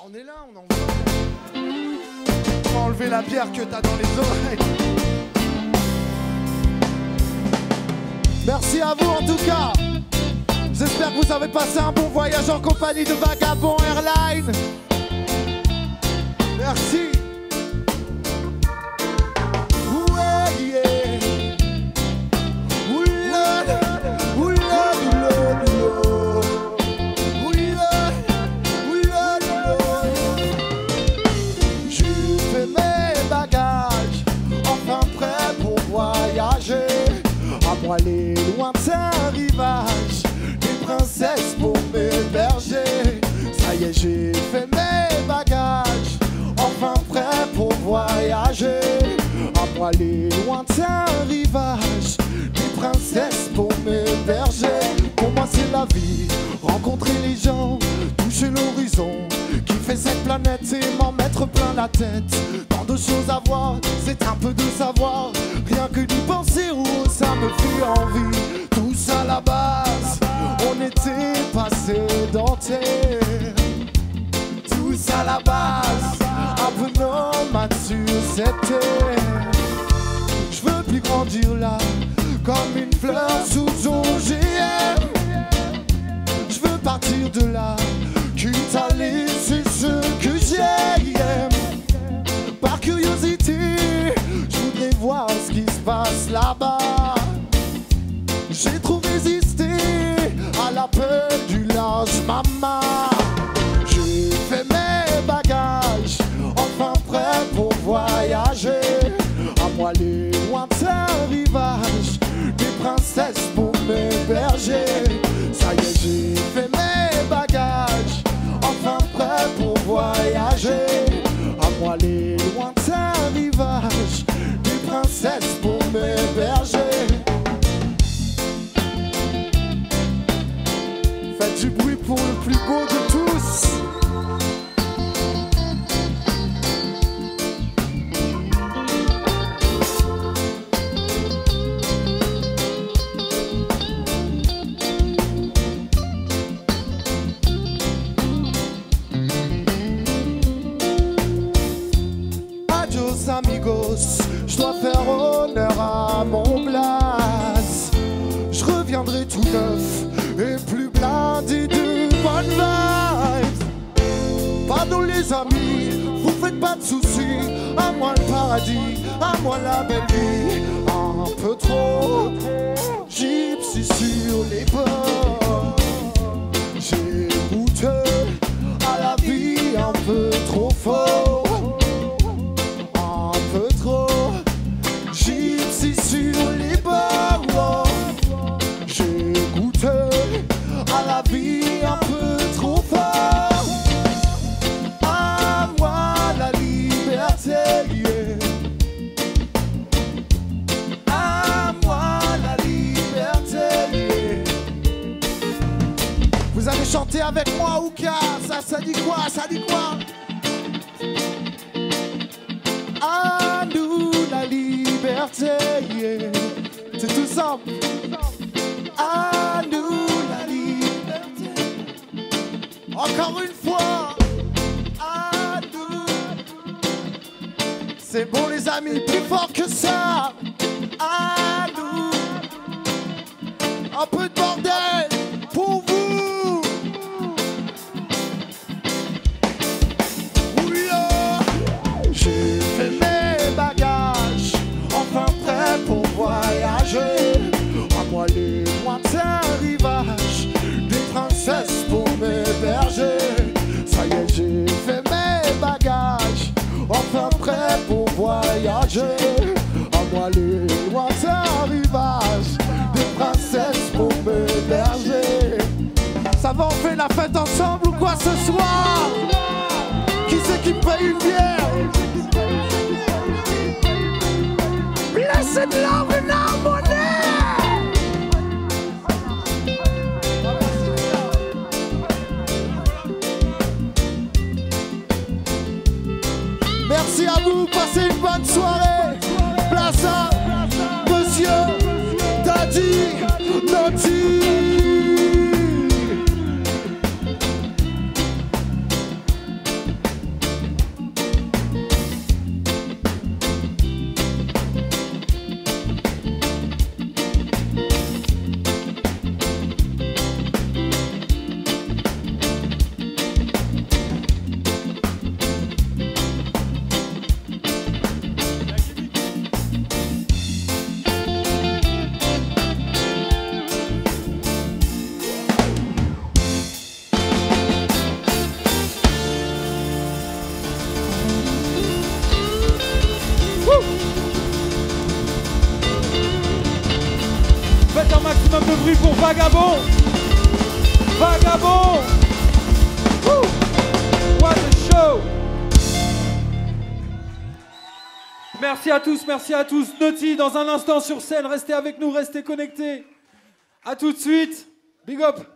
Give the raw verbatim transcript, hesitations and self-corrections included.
On est là, on en voit. On va enlever la bière que t'as dans les oreilles. Merci à vous en tout cas. J'espère que vous avez passé un bon voyage en compagnie de Vagabond Airlines. Merci. Ouais, yeah. Oula, oula, oula, oula, oula, oula. J'ai fait mes bagages, enfin prêt pour voyager. À moi les lointains rivages, des princesses pour m'héberger. Ça y est, j'ai fait mes bagages, enfin prêt pour voyager. À moi les lointains rivages, des princesses pour m'héberger. Pour moi c'est la vie, rencontrer les gens, toucher l'horizon, kiffer cette planète et m'en mettre plein la tête. Tant de choses à voir, c'est un peu de savoir. Rien que d'y penser, où ça me fait envie. Tous à la base, on était pas sédentaires. Tous à la base, un peu nomades sur cette terre. Je veux plus grandir là, comme une fleur sous O G M. Je veux partir de là, quitte à laisser ce que j'aime. Par curiosité, je voudrais voir ce qui se passe là-bas. J'ai trop résisté à l'appel du large maman. J'ai fait mes bagages, enfin prêt pour voyager. À moi les lointains rivages, des princesses pour m'héberger. Ça y est, j'ai fait mes bagages, enfin prêt pour voyager. À moi les lointains rivages, des princesses pour m'héberger. Faites du bruit pour le plus beau de tous. Adios amigos, je dois faire honneur à mon blaze. Je reviendrai tout neuf et plus blindé de bonnes vibes. Pardon les amis, vous faites pas de soucis. À moi le paradis, à moi la belle vie. Un peu trop gypsy sur les bords. J'ai goûté à la vie un peu trop fort. Un peu trop gypsy sur les bords. J'ai goûté à la vie un peu trop fort. À moi la liberté, yeah. À moi la liberté, yeah. Vous allez chanter avec moi ou quoi? Ça, ça dit quoi? Ça dit quoi? À nous la liberté, yeah. C'est tout simple. À nous la liberté. Encore une fois. À nous. C'est bon les amis, plus fort que ça. À nous. Un peu de bordel pour vous. Oula. J'ai fait mes bagages, enfin prêt pour voyager. À moi les lointains rivages, des princesses pour m'héberger. Ça y est, j'ai fait mes bagages, enfin prêt pour voyager. À moi les lointains rivages, des princesses pour m'héberger. Ça va, on fait la fête ensemble ou quoi ce soir? Qui c'est qui paye une bière? Blessed love and harmony. Merci à vous, passez une bonne soirée. Place à Monsieur Daddy Naughty. pour Vagabond. Vagabond. Woo. What a show. Merci à tous, merci à tous. Naughty, dans un instant sur scène, restez avec nous, restez connectés. À tout de suite. Big up.